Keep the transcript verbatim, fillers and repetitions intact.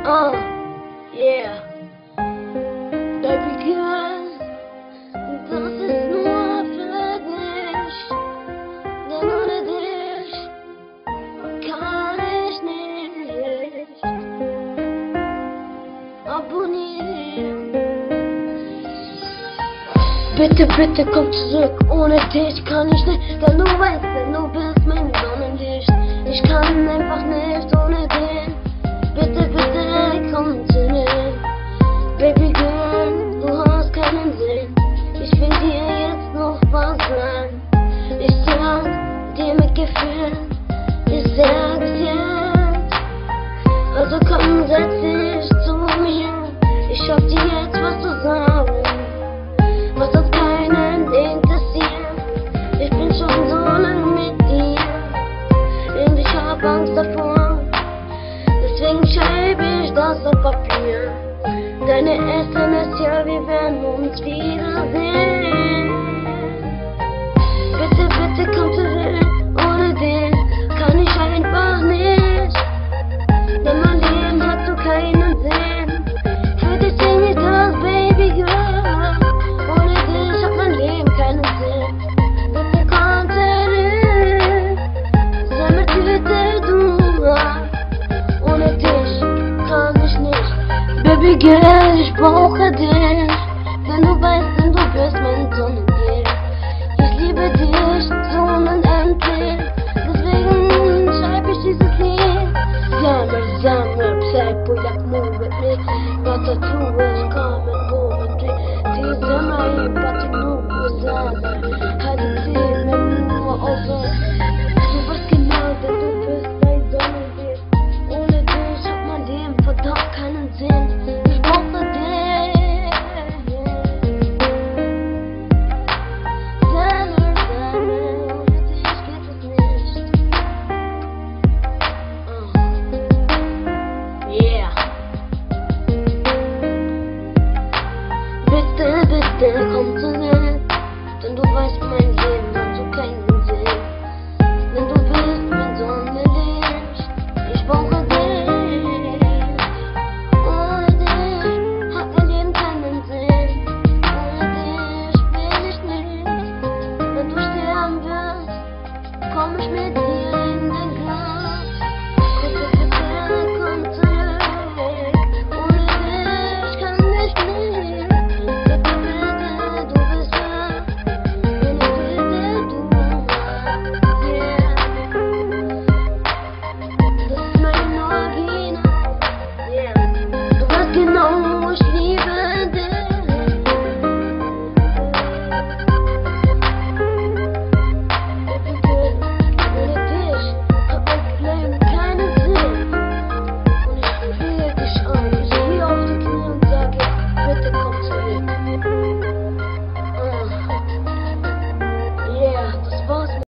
Oh, yeah. Baby girl, das ist nur für dich. Denn ohne dich kann ich nicht abonnieren. Bitte, bitte komm zurück, ohne dich kann ich nicht. Denn du weißt, denn du bist mein Sonnenlicht. Ich kann einfach nicht ohne dich. Bitte, bitte komm zurück. Baby girl, du hast keinen Sinn. Ich will dir jetzt noch was sagen. Ich sag dir mit Gefühl, ich sag es jetzt. Also komm, setz dich zu mir. Ich hab dir jetzt was zu sagen, was uns keinen interessiert. Ich bin schon so lange mit dir und ich hab Angst davor. Deswegen schreibe ich das auf Papier. Deine S M S, ja, wir werden uns wiedersehen. Bitte, bitte komm zurück, ohne dich kann ich einfach nicht. Denn mein Leben hat so keinen Sinn. Für dich sing ich das, Baby Girl. Ohne dich hat mein Leben keinen Sinn. Bitte komm zurück, sei mir bitte du. Ohne dich kann ich nicht. Baby Girl, ich brauche dich.